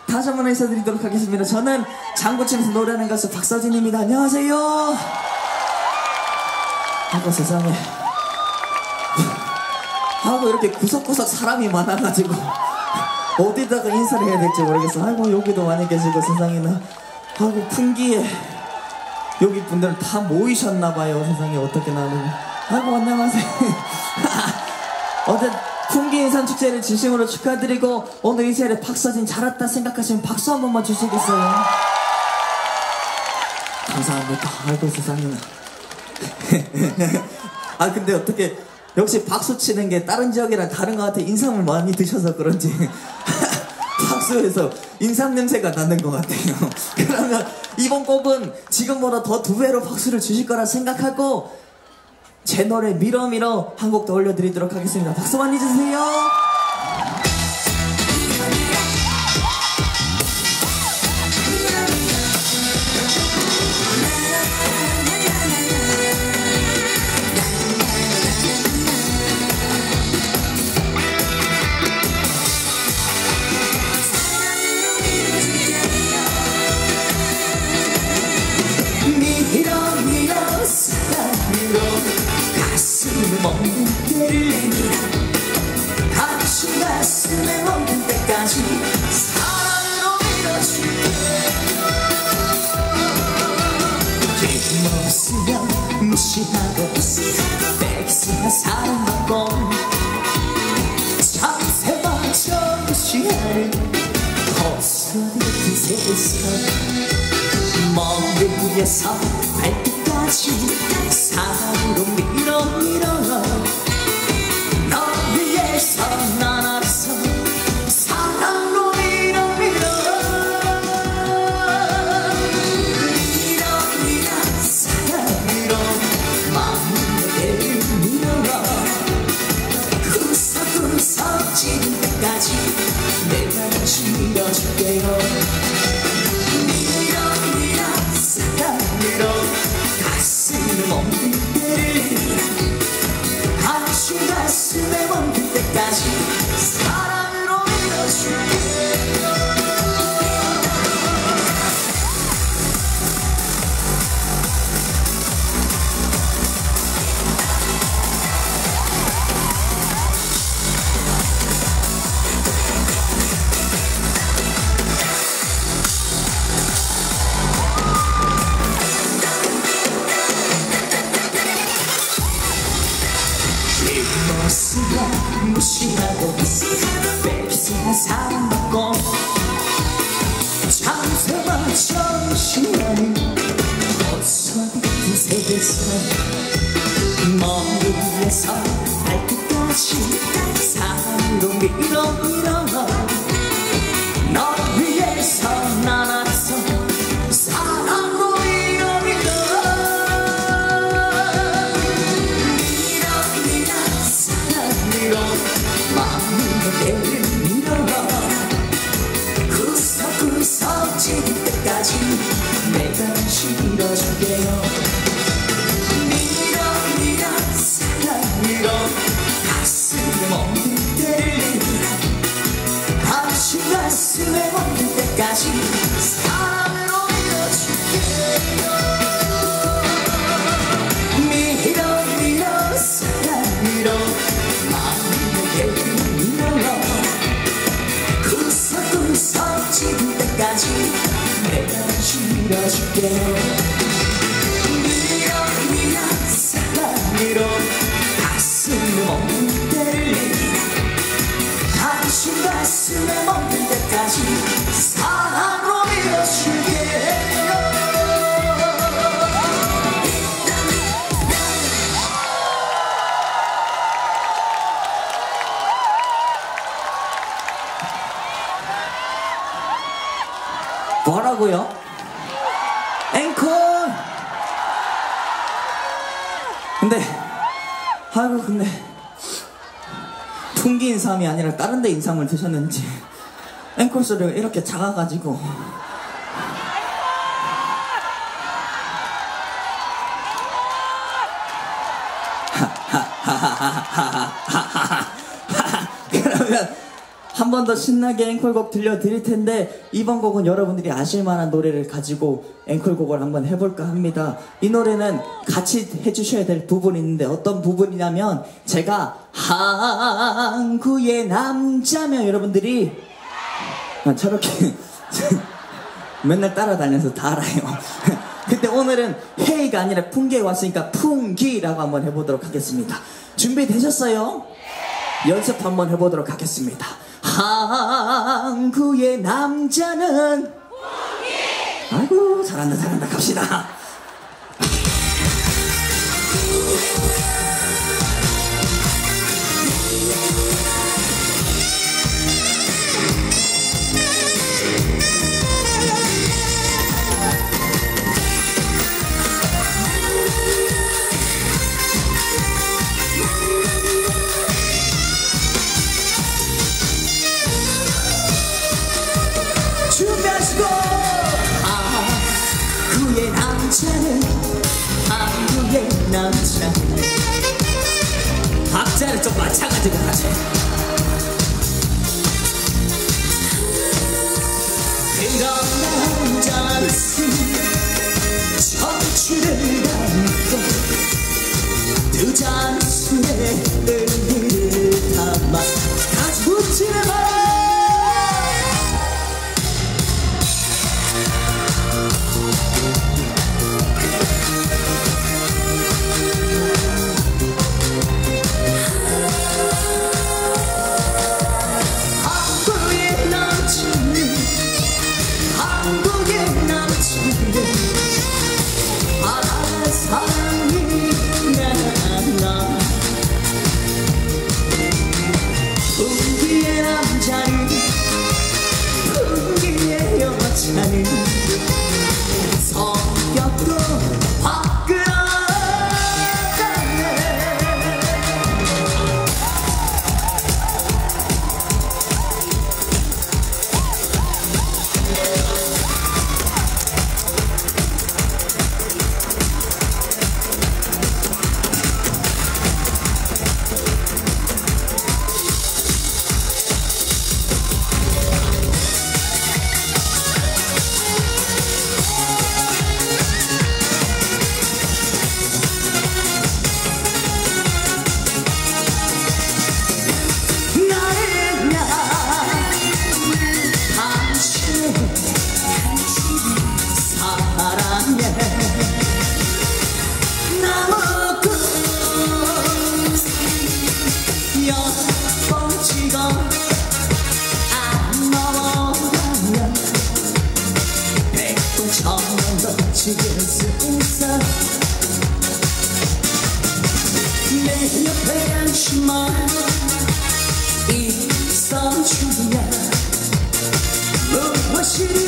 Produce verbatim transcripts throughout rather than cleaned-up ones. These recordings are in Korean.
다시 한번 인사드리도록 하겠습니다. 저는 장구치면서 노래하는 가수 박서진입니다. 안녕하세요. 아이고 세상에, 하고 이렇게 구석구석 사람이 많아가지고 어디다가 인사를 해야 될지 모르겠어. 아이고 여기도 많이 계시고 세상에나, 하고 풍기에 여기 분들은 다 모이셨나봐요. 세상에 어떻게 나는. 아이고 안녕하세요. 어제 풍기 인산축제를 진심으로 축하드리고, 오늘 이 자리에 박서진 잘 왔다 생각하시면 박수 한 번만 주시겠어요? 감사합니다. 아이고 세상에나. 아 근데 어떻게 역시 박수 치는 게 다른 지역이랑 다른 것 같아. 인삼을 많이 드셔서 그런지 박수에서 인삼 냄새가 나는 것 같아요. 그러면 이번 곡은 지금보다 더 두 배로 박수를 주실 거라 생각하고 제 노래 밀어 밀어 한 곡 더 올려드리도록 하겠습니다. 박수 많이 주세요. 가슴을 먹는 때를 내밀어 당신 가슴에 먹는 때까지 사랑으로 밀어줄게. 힘없으면 무시하고 섹시한 사랑받고 참새마저 무시하는 헛소리 같은 세상, 먼 위에서 발끝까지 사랑으로 밀어 밀어 너 위에서 난 앞서 사랑으로 밀어 밀어 밀어 밀어 사랑으로 마음을 밀어 구석구석 찌는 때까지 내가 다시 밀어줄게요. 밀어 밀어 사랑으로 가슴을 먹는 때를 당신 가슴에 먹는 때까지 사랑으로 밀어줄게. 무시하고 뺏기는 사랑받고 참새마저 무시하는 헛소리 같은 세상, 먼 위에서 발끝까지 사랑으로 밀어 밀어 너 위에서 난 앞서 사랑으로 밀어 밀어 밀어 밀어 사랑으로 마음을 밀어 구석구석 찌는 때까지 내가 다시 밀어줄게요. 밀어 밀어 사랑으로 가슴에 먹는 때를 당신 가슴에 먹는 때까지 사랑으로 밀어줄게요. 밀어 밀어 사랑으로 마음을 구석구석 찌는 때까지 내가 다시 밀어줄게요. 밀어 밀어 사랑으로 가슴에 먹는 때를 당신 가슴에 먹는 때까지 사랑으로 밀어줄게요. 뭐라고요? 앵콜! 근데 아이고 근데 풍기 인삼이 아니라 다른 데 인삼을 드셨는지 앵콜 소리가 이렇게 작아가지고 그러면 한 한 번 더 신나게 앵콜곡 들려드릴 텐데 이번 곡은 여러분들이 아실 만한 노래를 가지고 앵콜곡을 한번 해볼까 합니다. 이 노래는 같이 해주셔야 될 부분이 있는데 어떤 부분이냐면 제가 항구의 남자면 여러분들이 아, 저렇게 맨날 따라다녀서 다 알아요. 근데 오늘은 헤이가 아니라 풍기에 왔으니까 풍기라고 한번 해보도록 하겠습니다. 준비되셨어요? 연습 한번 해보도록 하겠습니다. 항구의 남자는 풍기! 아이고 잘한다 잘한다 갑시다. 준비하시고 항구의 남자는 항구의 남자는 박자를 좀 맞춰가지고 하지. 그런 남자는 청춘을 담고 두 잔술에 의미를 담아 다시 붙이는 말 성격도 화끈하다네. 내 옆에 안심만 있어주냐 무엇이든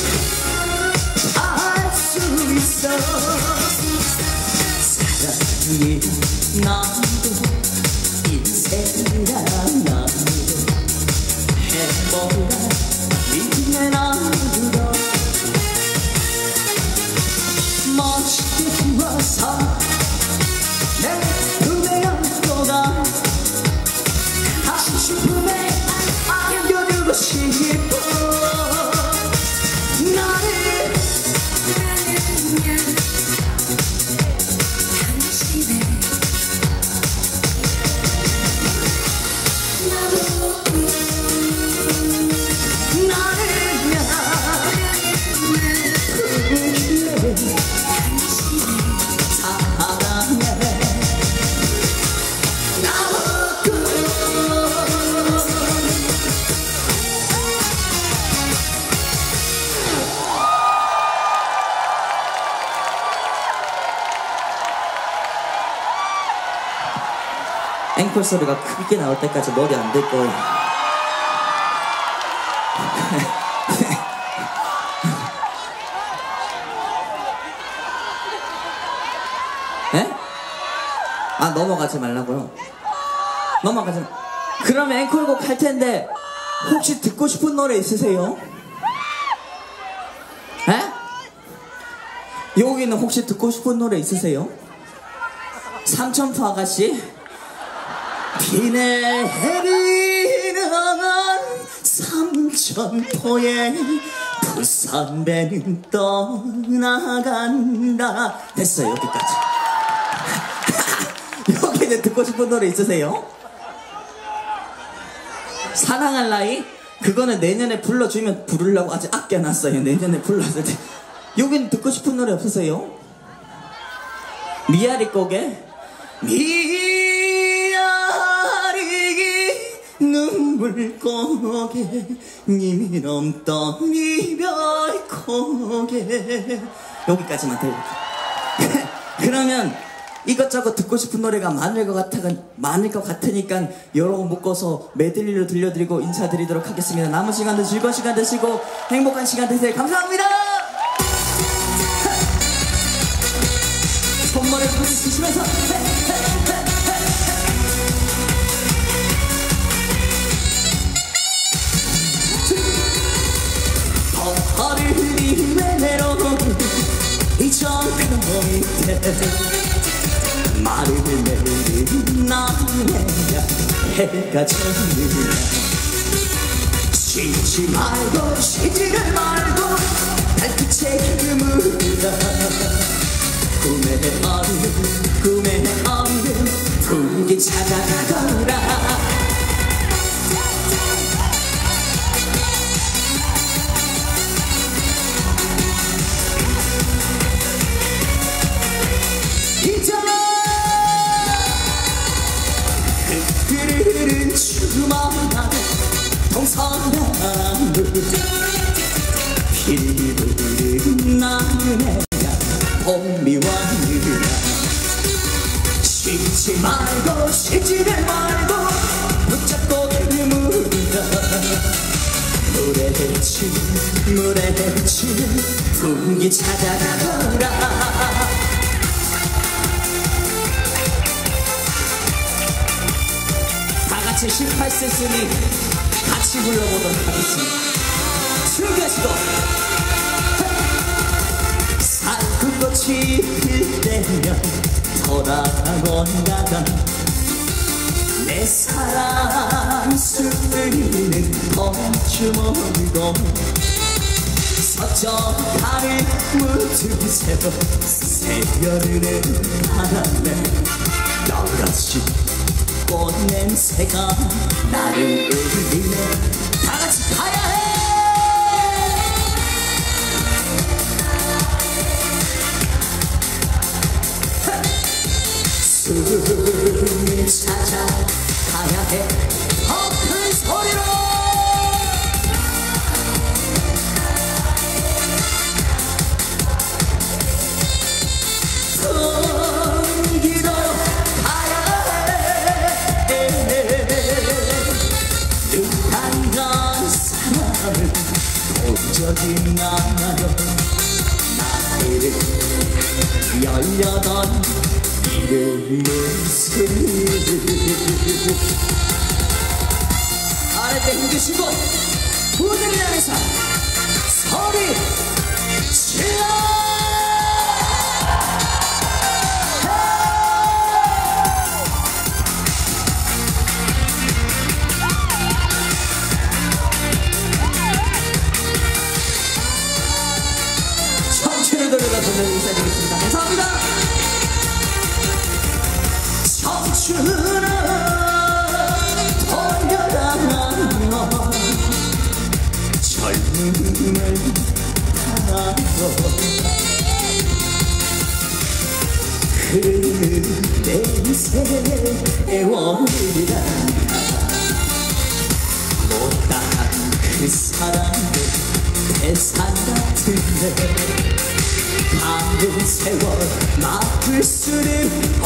할 수 있어. 사랑이 나도 인생이란 나도 해보라 믿네 나도 멋있게 구워서 내 품에 안고가 다시 품에 안겨주고 싶어. 나를 당신의 나도 나를 앵콜 소리가 크게 나올 때까지 머리 안 될 거예요. 에? 아 넘어가지 말라고요? 넘어가지 마. 그러면 앵콜곡 할 텐데 혹시 듣고 싶은 노래 있으세요? 에? 여기는 혹시 듣고 싶은 노래 있으세요? 삼천포 아가씨? 비 내리는 삼천포에 부산배는 떠나간다. 됐어요. 여기까지. 여기는 듣고 싶은 노래 있으세요? 사랑할 나이? 그거는 내년에 불러주면 부르려고 아직 아껴놨어요. 내년에 불렀을 때. 여기는 듣고 싶은 노래 없으세요? 미아리 곡에 미아리 눈물 고개 님이 넘던 이별 고개. 여기까지만 들을게요. 그러면 이것저것 듣고 싶은 노래가 많을 것 같아, 많을 것 같으니까 여러 번 묶어서 메들리로 들려드리고 인사드리도록 하겠습니다. 남은 시간도 즐거운 시간 되시고 행복한 시간 되세요. 감사합니다. 손머리 부딪히시면서 허를 흘리며 내려오는 이 정금 밑에 말을 내리는 나는 해가 졌느냐. 쉬지 말고 쉬지를 말고 달빛에 흐물다. 꿈의 얼음 꿈의 얼음 풍기 찾아가거라. 흐르는 주마다 동서남북 피리 부르는 나그네가 봄비 왔느냐. 쉬지 말고 쉬지를 말고 붙잡고 흐물다. 물에 헤치는 물에 헤치는 풍기 찾아가거라. 십팔 세스니 같이 불러보도록 하겠습니다. 즐겨시고 살구꽃이 필 때면 돌아온다던 내 사랑 술리는 봄주먹이고 서쪽 달을 무드새로 새겨르는 바람에 여럿이 꽃냄새가 나를 울리네. 다같이 가야해. 숨을 찾아 가야해. 더 큰 소리로 풍기로 저기 나요. 나이를 열여덟 이름을 스르르 아랫배 힘주시고 무대를 향해서 소리 질러. 인사드리겠습니다. 감사합니다. 청춘아 돌려다녀 젊음을 타고 흐르는 내 세월이라 못다한 그 사랑은 대산 같은데 가는 세월 막을 수는